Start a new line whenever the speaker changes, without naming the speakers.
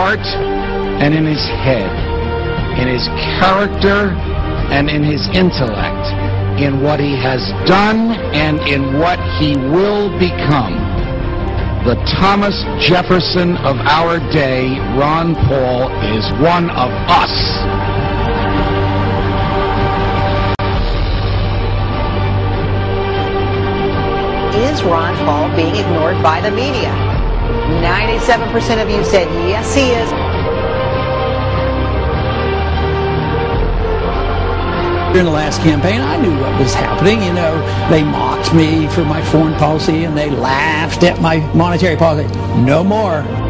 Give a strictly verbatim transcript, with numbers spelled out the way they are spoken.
heart and in his head, in his character and in his intellect, in what he has done and in what he will become. The Thomas Jefferson of our day, Ron Paul, is one of us.
Is Ron Paul being ignored by the media? ninety-seven percent of you said yes, he is.
During the last campaign, I knew what was happening. You know, they mocked me for my foreign policy and they laughed at my monetary policy. No more.